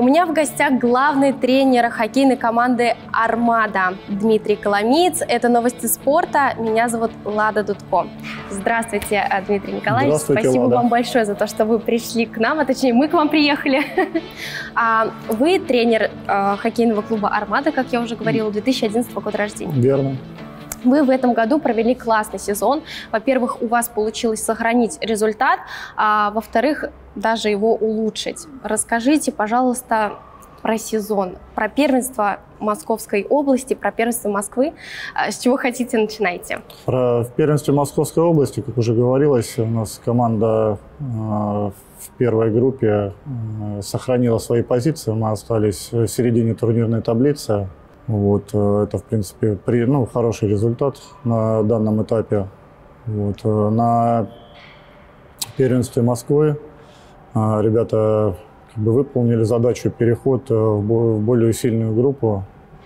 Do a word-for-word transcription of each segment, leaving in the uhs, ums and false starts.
меня в гостях главный тренер хоккейной команды «Армада» Дмитрий Коломиец. Это новости спорта. Меня зовут Лада Дудко. Здравствуйте, Дмитрий Николаевич. Здравствуйте, Спасибо Лада. вам большое за то, что вы пришли к нам, а точнее мы к вам приехали. Вы тренер хоккейного клуба «Армада», как я уже говорила, две тысячи одиннадцатого года рождения. Верно. Вы в этом году провели классный сезон. Во-первых, у вас получилось сохранить результат, а во-вторых, даже его улучшить. Расскажите, пожалуйста, про сезон, про первенство Московской области, про первенство Москвы. С чего хотите, начинайте. Про в первенстве Московской области, как уже говорилось, у нас команда э, в первой группе э, сохранила свои позиции. Мы остались в середине турнирной таблицы. Вот, это, в принципе, при, ну, хороший результат на данном этапе. Вот, на первенстве Москвы ребята как бы выполнили задачу переход в более сильную группу.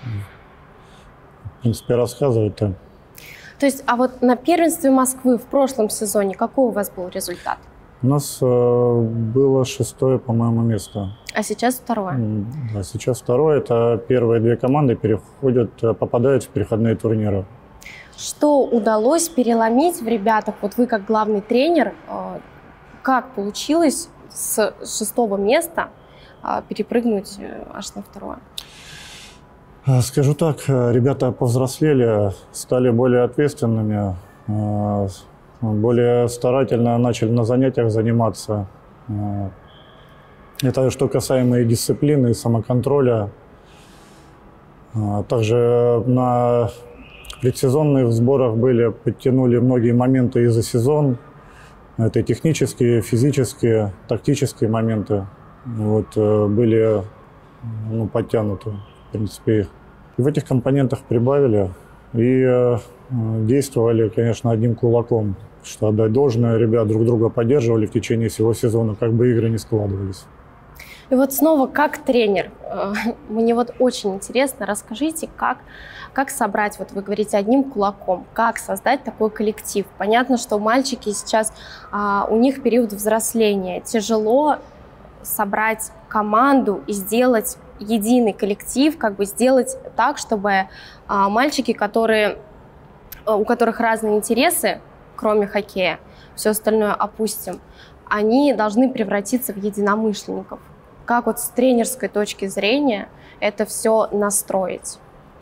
В принципе, рассказывать-то. То есть, а вот на первенстве Москвы в прошлом сезоне какой у вас был результат? У нас э, было шестое, по-моему, место. А сейчас второе? А сейчас второе. Это первые две команды переходят, попадают в переходные турниры. Что удалось переломить в ребятах? Вот вы как главный тренер, как получилось с шестого места перепрыгнуть аж на второе? Скажу так, ребята повзрослели, стали более ответственными, более старательно начали на занятиях заниматься. Это что касаемо и дисциплины, и самоконтроля. Также на предсезонных сборах были, подтянули многие моменты и за сезон. Это и технические, физические, тактические моменты вот, были ну, подтянуты. В принципе, и в этих компонентах прибавили и действовали, конечно, одним кулаком. Что отдать должное, ребят друг друга поддерживали в течение всего сезона, как бы игры не складывались. И вот снова, как тренер, мне вот очень интересно, расскажите, как, как собрать, вот вы говорите, одним кулаком, как создать такой коллектив. Понятно, что мальчики сейчас, у них период взросления, тяжело собрать команду и сделать единый коллектив, как бы сделать так, чтобы мальчики, которые, у которых разные интересы, кроме хоккея, все остальное опустим, они должны превратиться в единомышленников. Как вот с тренерской точки зрения это все настроить?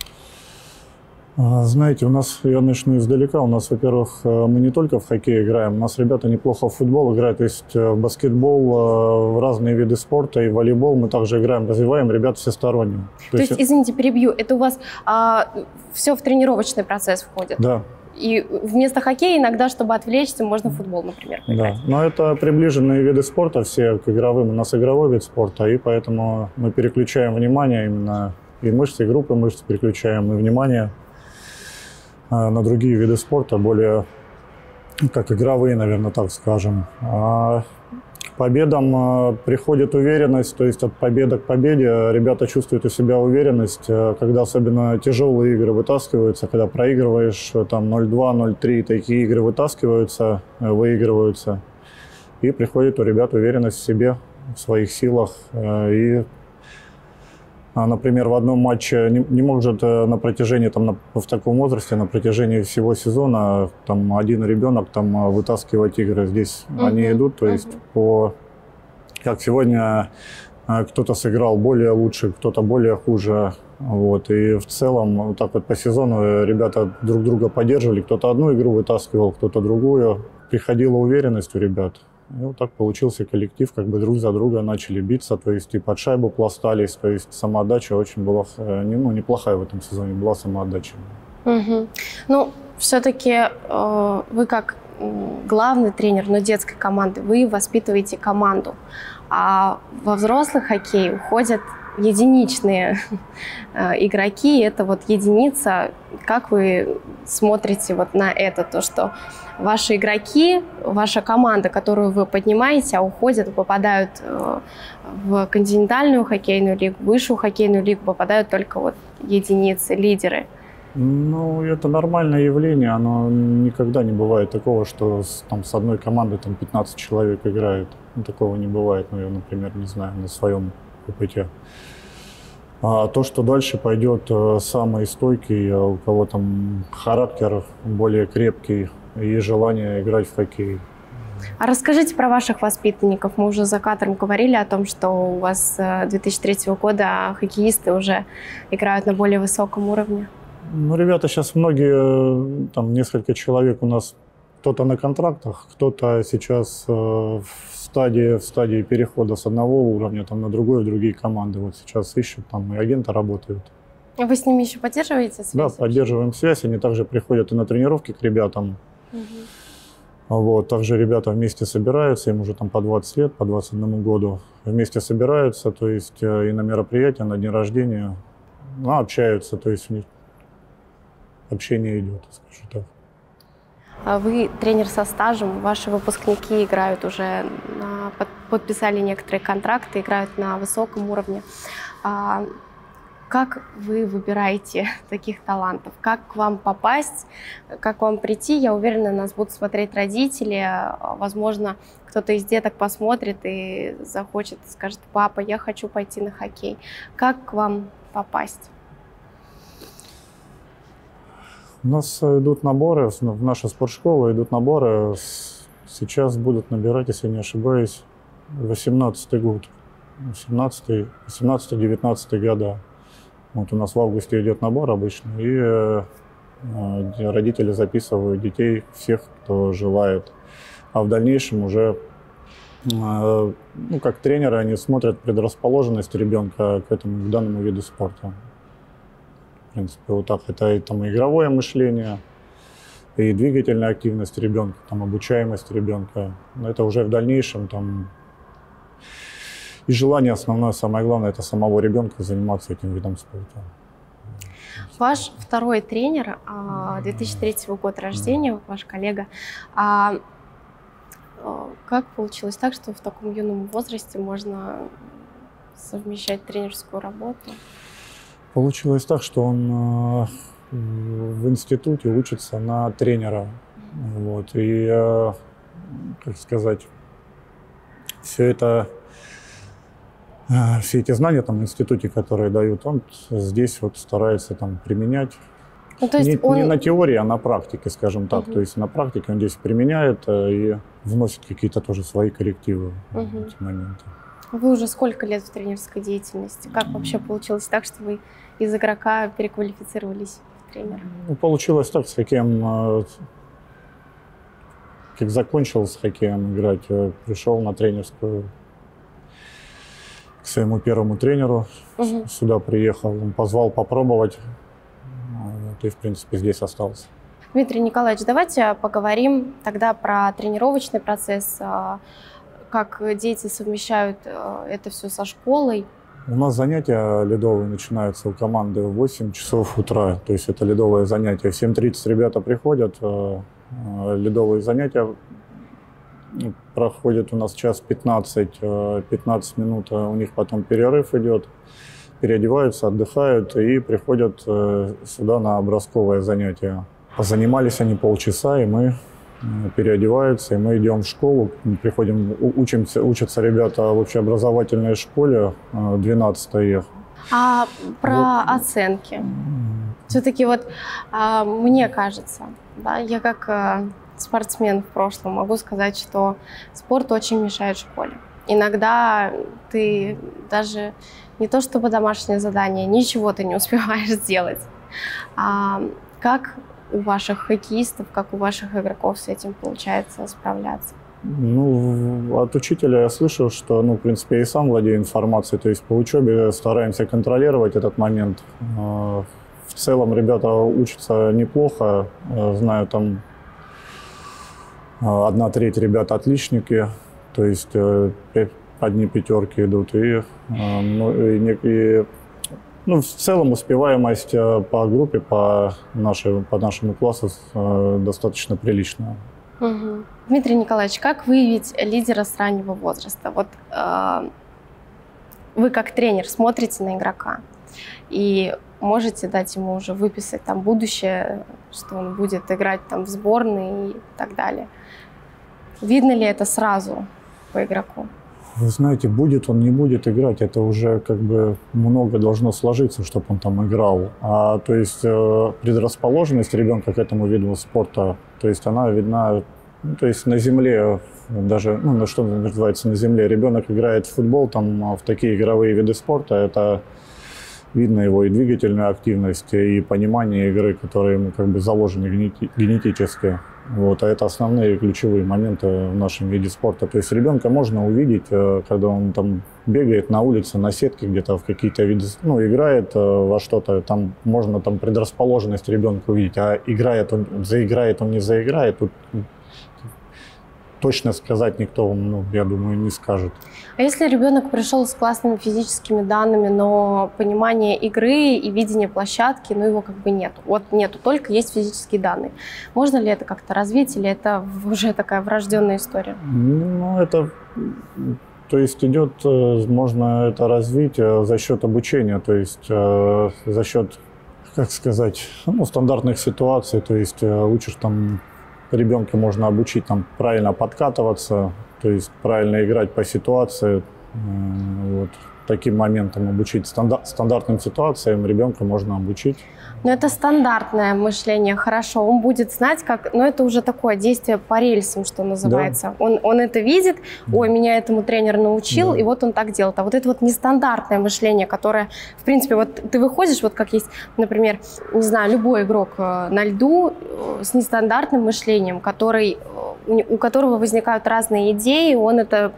Знаете, у нас, я начну издалека, у нас, во-первых, мы не только в хоккей играем, у нас ребята неплохо в футбол играют, то есть в баскетбол, в разные виды спорта и в волейбол мы также играем, развиваем ребят всесторонне. То, то есть, есть, извините, перебью, это у вас а, все в тренировочный процесс входит? Да. И вместо хоккея иногда, чтобы отвлечься, можно в футбол, например, поиграть. Да, но это приближенные виды спорта все к игровым. У нас игровой вид спорта, и поэтому мы переключаем внимание именно и мышцы, и группы мышц переключаем, и внимание на другие виды спорта, более как игровые, наверное, так скажем. А к победам приходит уверенность, то есть от победы к победе ребята чувствуют у себя уверенность, когда особенно тяжелые игры вытаскиваются, когда проигрываешь там ноль-два, ноль-три, такие игры вытаскиваются, выигрываются, и приходит у ребят уверенность в себе, в своих силах. И, например, в одном матче не, не может на протяжении, там, на, в таком возрасте, на протяжении всего сезона там, один ребенок там, вытаскивать игры. Здесь uh-huh. они идут, то есть uh-huh. по, как сегодня кто-то сыграл более лучше, кто-то более хуже. Вот. И в целом вот так вот по сезону ребята друг друга поддерживали. Кто-то одну игру вытаскивал, кто-то другую. Приходила уверенность у ребят. И вот так получился коллектив, как бы друг за друга начали биться, то есть и под шайбу пластались, то есть самоотдача очень была, ну, неплохая в этом сезоне, была самоотдача. Угу. Ну, все-таки э, вы как главный тренер, но детской команды, вы воспитываете команду, а во взрослый хоккей уходят единичные игроки, это вот единица. Как вы смотрите вот на это, то, что ваши игроки, ваша команда, которую вы поднимаете, а уходят, попадают в континентальную хоккейную лигу, высшую хоккейную лигу, попадают только вот единицы, лидеры? Ну, это нормальное явление, оно никогда не бывает такого, что с, там, с одной командой там, пятнадцать человек играет. Ну, такого не бывает, ну, я, например, не знаю, на своем опыте. А то, что дальше пойдет, самый стойкий, у кого там характер более крепкий и желание играть в хоккей. А расскажите про ваших воспитанников. Мы уже за кадром говорили о том, что у вас с две тысячи третьего года хоккеисты уже играют на более высоком уровне. Ну, ребята сейчас многие, там несколько человек у нас, кто-то на контрактах, кто-то сейчас э, в стадии, в стадии перехода с одного уровня там, на другой, в другие команды. Вот сейчас ищут, там и агенты работают. А вы с ними еще поддерживаете связь? Да, поддерживаем связь. Они также приходят и на тренировки к ребятам. Угу. Вот, также ребята вместе собираются, им уже там по двадцать лет, по двадцать одному году. Вместе собираются, то есть и на мероприятия, на дни рождения, ну, общаются, то есть у них общение идет, скажу так. Вы тренер со стажем, ваши выпускники играют уже, на, подписали некоторые контракты, играют на высоком уровне. А как вы выбираете таких талантов? Как к вам попасть, как к вам прийти? Я уверена, нас будут смотреть родители, возможно, кто-то из деток посмотрит и захочет, скажет: папа, я хочу пойти на хоккей. Как к вам попасть? У нас идут наборы, в нашу спортшколу идут наборы. Сейчас будут набирать, если не ошибаюсь, восемнадцатый год, восемнадцатый-девятнадцатый года. Вот у нас в августе идет набор обычно, и э, родители записывают детей, всех, кто желает. А в дальнейшем уже, э, ну, как тренеры, они смотрят предрасположенность ребенка к этому, к данному виду спорта. В принципе, вот так. Это и там игровое мышление, и двигательная активность ребенка, там, обучаемость ребенка. Но это уже в дальнейшем там. И желание основное, самое главное, это самого ребенка заниматься этим видом спорта. Ваш второй тренер, две тысячи третьего года рождения, ваш коллега. Как получилось так, что в таком юном возрасте можно совмещать тренерскую работу? Получилось так, что он в институте учится на тренера. Вот. И, как сказать, все это, все эти знания там, в институте, которые дают, он здесь вот старается там применять. Ну, то есть не, он... не на теории, а на практике, скажем так. Угу. То есть на практике он здесь применяет и вносит какие-то тоже свои коррективы угу. в эти моменты. Вы уже сколько лет в тренерской деятельности? Как вообще получилось так, что вы из игрока переквалифицировались в тренера? Ну, получилось так, с хоккеем, как закончил с хоккеем играть, пришел на тренерскую к своему первому тренеру, угу. сюда приехал, он позвал попробовать, вот, и в принципе здесь остался. Дмитрий Николаевич, давайте поговорим тогда про тренировочный процесс. Как дети совмещают это все со школой? У нас занятия ледовые начинаются у команды в восемь часов утра. То есть это ледовое занятие. В семь тридцать ребята приходят. Ледовые занятия проходят у нас час пятнадцать. пятнадцать минут у них потом перерыв идет. Переодеваются, отдыхают и приходят сюда на образковое занятие. Занимались они полчаса, и мы... переодеваются, и мы идем в школу, приходим, учимся, учатся ребята в общеобразовательной школе, двенадцатой. А про вот. Оценки? Все-таки вот а, мне кажется, да, я как а, спортсмен в прошлом могу сказать, что спорт очень мешает школе. Иногда ты даже не то чтобы домашнее задание, ничего ты не успеваешь сделать. А, как у ваших хоккеистов, как у ваших игроков с этим получается справляться? Ну, от учителя я слышал, что, ну, в принципе, я и сам владею информацией, то есть по учебе стараемся контролировать этот момент. В целом ребята учатся неплохо, знаю, там одна треть ребят отличники, то есть одни пятерки идут, и, ну, и, и ну, в целом успеваемость по группе, по, нашей, по нашему классу достаточно приличная. Угу. Дмитрий Николаевич, как выявить лидера с раннего возраста? Вот э, вы как тренер смотрите на игрока и можете дать ему уже выписать там будущее, что он будет играть там в сборной и так далее. Видно ли это сразу по игроку? Вы знаете, будет он, не будет играть, это уже как бы много должно сложиться, чтобы он там играл. А то есть предрасположенность ребенка к этому виду спорта, то есть она видна, ну, то есть на земле, даже, ну, на что называется на земле, ребенок играет в футбол, там в такие игровые виды спорта, это видно его и двигательную активность, и понимание игры, которые ему как бы заложены генети- генетически. Вот, а это основные ключевые моменты в нашем виде спорта. То есть ребенка можно увидеть, когда он там бегает на улице, на сетке, где-то в какие-то виды, ну, играет во что-то, там можно там предрасположенность ребенка увидеть, а играет он, заиграет он, не заиграет, тут точно сказать никто, ну, я думаю, не скажет. А если ребенок пришел с классными физическими данными, но понимание игры и видение площадки, ну, его как бы нет. Вот нету, только есть физические данные. Можно ли это как-то развить, или это уже такая врожденная история? Ну, это, то есть идет, можно это развить за счет обучения, то есть за счет, как сказать, ну, стандартных ситуаций, то есть учишь там, ребенка можно обучить там правильно подкатываться, то есть правильно играть по ситуации. Вот. Таким моментом обучить стандар- стандартным ситуациям ребенка можно обучить. Но это стандартное мышление, хорошо. Он будет знать, как... Но это уже такое действие по рельсам, что называется. Да. Он, он это видит, ой, меня этому тренер научил, да. И вот он так делает. А вот это вот нестандартное мышление, которое, в принципе, вот ты выходишь, вот как есть, например, не знаю, любой игрок на льду с нестандартным мышлением, который, у которого возникают разные идеи, он это...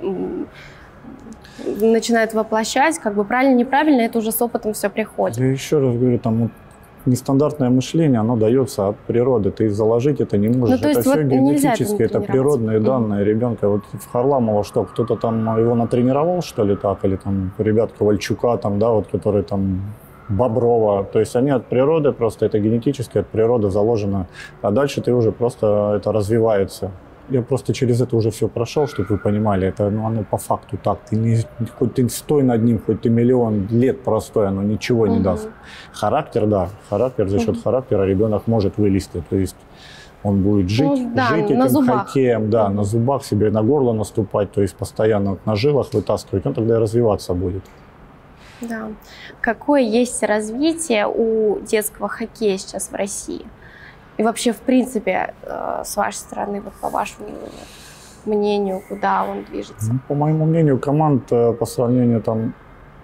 начинает воплощать, как бы правильно, неправильно, это уже с опытом все приходит. Я еще раз говорю, там нестандартное мышление, оно дается от природы, ты заложить это не можешь. Ну, это все вот генетически, это природные mm-hmm. данные ребенка. Вот в Харламова что, кто-то там его натренировал, что ли, так, или там ребят Ковальчука, там, да, вот, которые там Боброва, то есть они от природы, просто это генетически от природы заложено, а дальше ты уже просто, это развивается. Я просто через это уже все прошел, чтобы вы понимали, это, ну, оно по факту так. Ты не, хоть ты стой над ним, хоть ты миллион лет простой, оно ничего не uh-huh. даст. Характер, да, характер, за счет uh-huh. характера ребенок может вылезти, то есть он будет жить, ну, да, жить этим зубах. хоккеем, да, uh-huh. на зубах себе на горло наступать, то есть постоянно на жилах вытаскивать, он тогда и развиваться будет. Да. Какое есть развитие у детского хоккея сейчас в России? И вообще, в принципе, с вашей стороны, вот по вашему мнению, куда он движется? Ну, по моему мнению, команд по сравнению там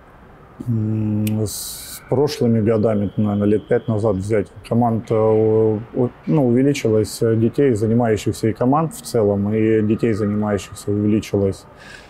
с прошлыми годами, наверное, лет пять назад взять, команд, ну, увеличилось детей, занимающихся и команд в целом, и детей, занимающихся, увеличилось.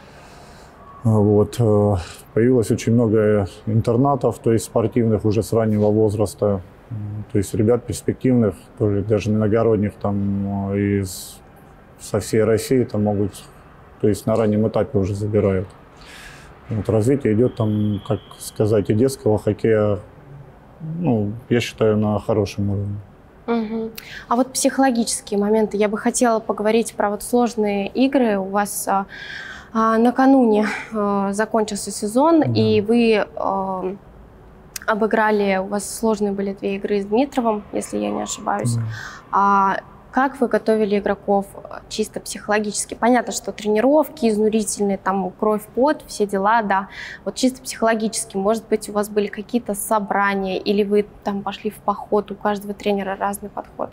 Вот. Появилось очень много интернатов, то есть спортивных уже с раннего возраста. То есть ребят перспективных, тоже даже иногородних там из со всей России там могут, то есть на раннем этапе уже забирают. Вот развитие идет там, как сказать, и детского хоккея, ну, я считаю, на хорошем уровне. Угу. А вот психологические моменты, я бы хотела поговорить про вот сложные игры. У вас а, а, накануне а, закончился сезон, да. И вы а, обыграли, у вас сложные были две игры с Дмитровым, если я не ошибаюсь. Mm. А как вы готовили игроков чисто психологически? Понятно, что тренировки изнурительные, там кровь, пот, все дела, да. Вот чисто психологически, может быть, у вас были какие-то собрания, или вы там пошли в поход, у каждого тренера разный подход?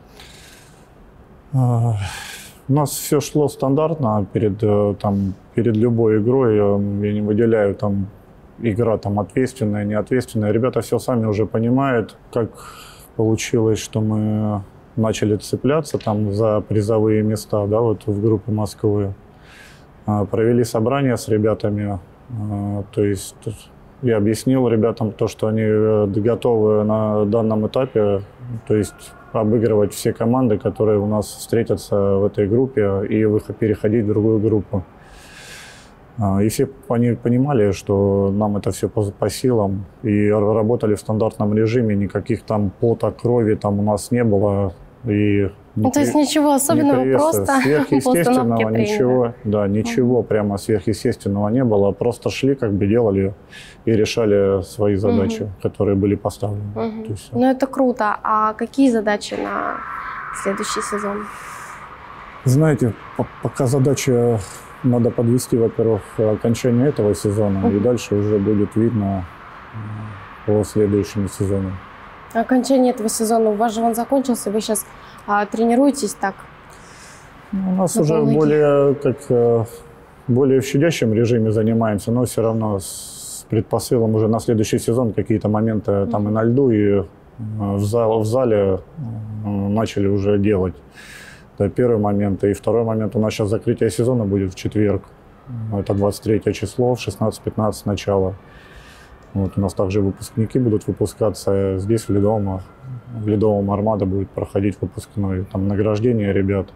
Uh, у нас все шло стандартно перед, там, перед любой игрой. Я не выделяю там игра там ответственная, неответственная. Ребята все сами уже понимают, как получилось, что мы начали цепляться там за призовые места, да, вот в группе Москвы. Провели собрание с ребятами, то есть я объяснил ребятам то, что они готовы на данном этапе, то есть обыгрывать все команды, которые у нас встретятся в этой группе, и переходить в другую группу. И все они понимали, что нам это все по, по силам, и работали в стандартном режиме, никаких там пота, крови там у нас не было. И ну, то есть ничего особенного, просто сверхъестественного, ничего, да, ничего mm-hmm. прямо сверхъестественного не было, просто шли, как бы делали и решали свои задачи, mm-hmm. которые были поставлены. Mm-hmm. есть, ну это круто. А какие задачи на следующий сезон? Знаете, пока задача надо подвести, во-первых, окончание этого сезона, uh-huh. и дальше уже будет видно по следующему сезону. Окончание этого сезона, у вас же он закончился, вы сейчас а, тренируетесь так? У нас уже более, как, более в щадящем режиме занимаемся, но все равно с предпосылом уже на следующий сезон какие-то моменты mm-hmm. там и на льду, и в, зал, в зале начали уже делать. Это первый момент. И второй момент, у нас сейчас закрытие сезона будет в четверг. Это двадцать третье число, в шестнадцать пятнадцать начало. Вот, у нас также выпускники будут выпускаться здесь, в Ледовом. В Ледовом Армада будет проходить выпускной, там награждение ребят.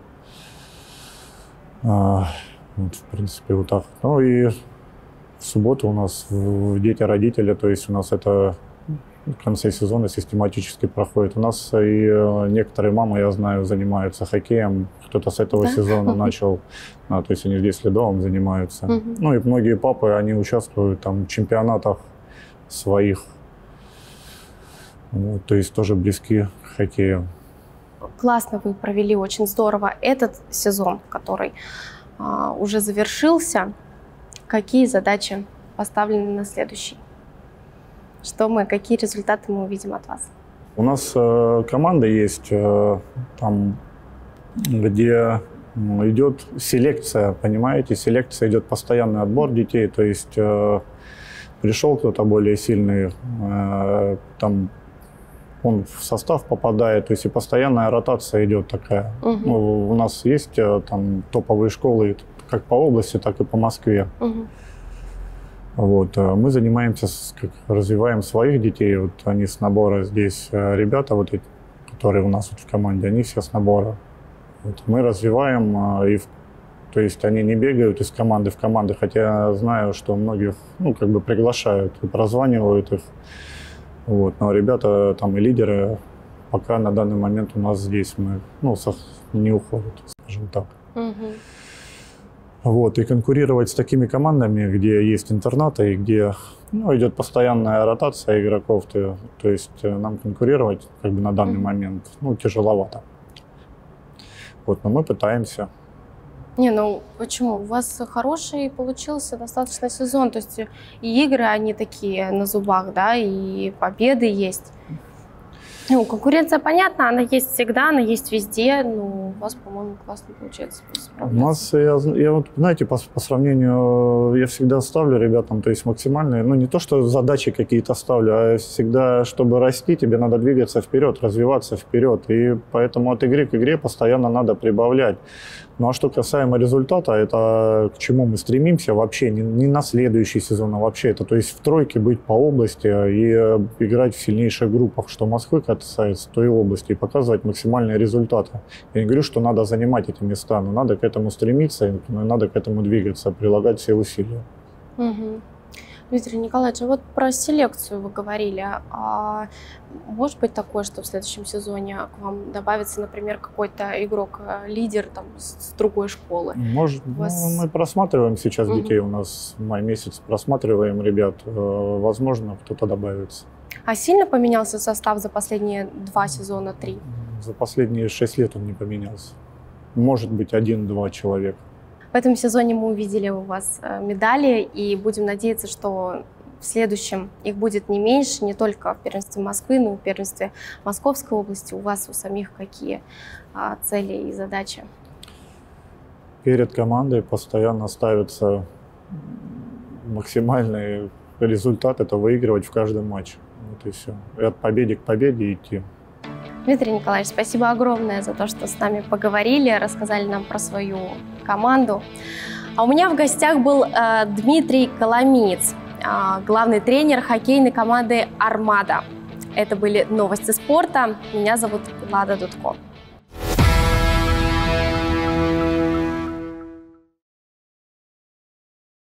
А, вот, в принципе, вот так. Ну и в субботу у нас дети родители, то есть у нас это в конце сезона систематически проходит. У нас и некоторые мамы, я знаю, занимаются хоккеем. Кто-то с этого да? сезона начал, а, то есть они здесь Ледовом занимаются. Угу. Ну и многие папы, они участвуют там, в чемпионатах своих, вот, то есть тоже близки к хоккею. Классно вы провели, очень здорово этот сезон, который а, уже завершился. Какие задачи поставлены на следующий? Что мы, какие результаты мы увидим от вас? У нас э, команда есть, э, там, где идет селекция, понимаете, селекция, идет постоянный отбор детей, то есть э, пришел кто-то более сильный, э, там он в состав попадает, то есть и постоянная ротация идет такая. Угу. Ну, у нас есть э, там топовые школы как по области, так и по Москве. Угу. Вот, э, мы занимаемся, с, как, развиваем своих детей, вот они с набора здесь, э, ребята, вот эти, которые у нас вот в команде, они все с набора. Вот, мы развиваем э, и в То есть они не бегают из команды в команду, хотя я знаю, что многих, ну, как бы приглашают и прозванивают их. Вот. Но ребята там и лидеры пока на данный момент у нас здесь мы, ну, не уходят, скажем так. Угу. Вот. И конкурировать с такими командами, где есть интернаты и где, ну, идет постоянная ротация игроков, то, то есть нам конкурировать как бы на данный угу. момент, ну, тяжеловато. Вот. Но мы пытаемся. Не, ну почему? У вас хороший получился достаточно сезон, то есть и игры, они такие на зубах, да, и победы есть. Ну, конкуренция, понятна, она есть всегда, она есть везде, но у вас, по-моему, классно получается справляться. У нас, я, я вот, знаете, по, по сравнению, я всегда ставлю ребятам, то есть максимальные, ну не то, что задачи какие-то ставлю, а всегда, чтобы расти, тебе надо двигаться вперед, развиваться вперед, и поэтому от игры к игре постоянно надо прибавлять. Ну а что касаемо результата, это к чему мы стремимся вообще, не, не на следующий сезон, а вообще это, то есть в тройке быть по области и играть в сильнейших группах, что Москвы касается, то и области, и показывать максимальные результаты. Я не говорю, что надо занимать эти места, но надо к этому стремиться, и надо к этому двигаться, прилагать все усилия. Угу. Дмитрий Николаевич, вот про селекцию вы говорили. А может быть такое, что в следующем сезоне к вам добавится, например, какой-то игрок-лидер там, с другой школы? Может. Вас... Ну, мы просматриваем сейчас угу. детей, у нас май месяц просматриваем ребят. Возможно, кто-то добавится. А сильно поменялся состав за последние два сезона, три? За последние шесть лет он не поменялся. Может быть, один-два человека. В этом сезоне мы увидели у вас медали и будем надеяться, что в следующем их будет не меньше, не только в первенстве Москвы, но и в первенстве Московской области. У вас у самих какие а, цели и задачи? Перед командой постоянно ставится максимальный результат, это выигрывать в каждом матче. Вот и все. И от победы к победе идти. Дмитрий Николаевич, спасибо огромное за то, что с нами поговорили, рассказали нам про свою команду. А у меня в гостях был э, Дмитрий Коломиец, э, главный тренер хоккейной команды «Армада». Это были новости спорта. Меня зовут Лада Дудко.